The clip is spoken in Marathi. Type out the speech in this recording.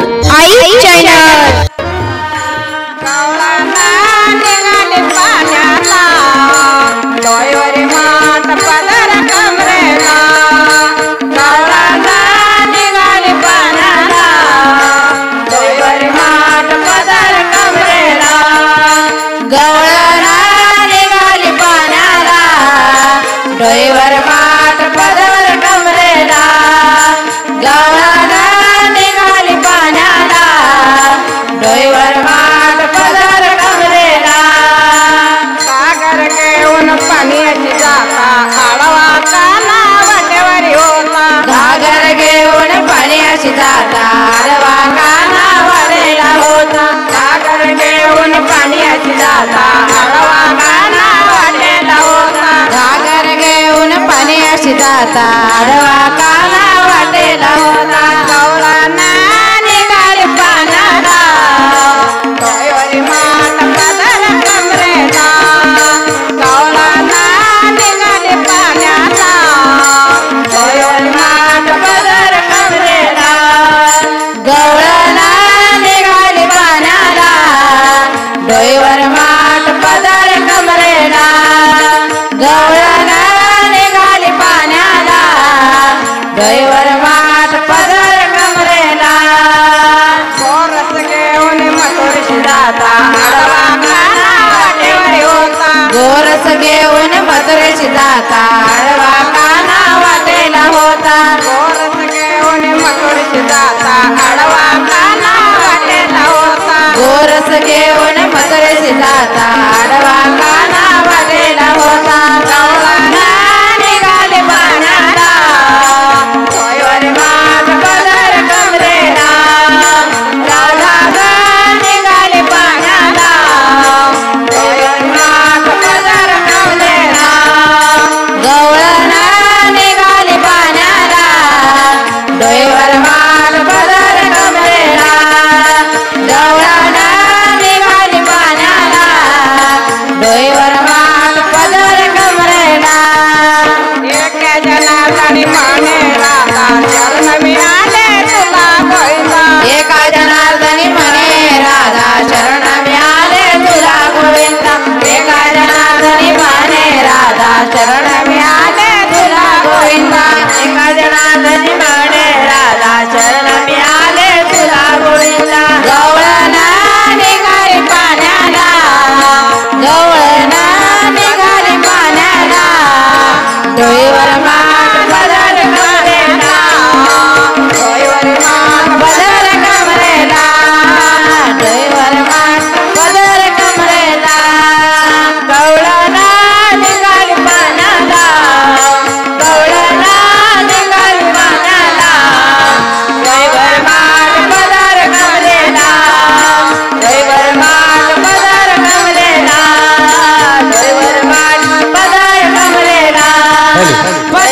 आई चॅनल डोईवर माठ पदर कमरेला गवळणा निघाली पाण्याला डोईवर माठ पदर कमरेला सागर घेऊन पाण्याची जाता आडवा काना वाटेवरी होता सागर घेऊन पाण्याची जाता आडवा काना वाटेला होता सागर घेऊन पाण्याची जाता आडवा काना वाटेला होता सागर घेऊन पाण्याची जाता आडवा काना वाटेला होता गवळणा निघाली पाण्याला डोईवरी माठ पदर कमरेला गवळणा निघाली पाण्याला डोईवरी माठ पदर कमरेला गवळणा निघाली पाण्याला डोईवर माठ पदर कमरेला गवळणा निघाली पाण्याला डोईवर माठ पदर कमरेला गोरस घेऊन मथुरशी जाता आडवा काना वाटेवरी होता गोरस घेऊन मथुरशी जाता आडवा काना वाटेला होता गोरस घेऊन मथुरशी जाता आडवा काना वाटेला होता गोरस घेऊन मथुरशी जाता आडवा काना वाटेला होता गवळणा निघाली पाण्याला डोईवर माठ पदर कमरेला राधा निघाली पाण्याला डोईवर माठ पदर कमरेला गवळणा निघाली पाण्याला डोईवर माठ पदर कमरेला गवळणा निघाली पाण्याला डोईवर माठ पदर कमरेला एका जनार्दनी म्हणे राधा शरण मिळाले तुला गोविंदा एका जनार्दनी म्हणे राधा शरण मिळाले तुला गोविंदा एका जनार्दनी म्हणे राधा शरण मिळाले तुला गोविंदा एका जनार्दनी म्हणे राधा शरण मिळाले तुला गोविंदा गवळणा निघाली पाण्याला गवळणा निघाली पाण्याला डोईवर माठ पदर कमरेला डोईवर माठ पदर कमरेला डोईवर माठ पदर कमरेला गवळणा निघाली पाण्याला गवळणा निघाली पाण्याला डोईवर माठ पदर कमरेला डोईवर माठ पदर कमरेला डोईवर माठ पदर कमरेला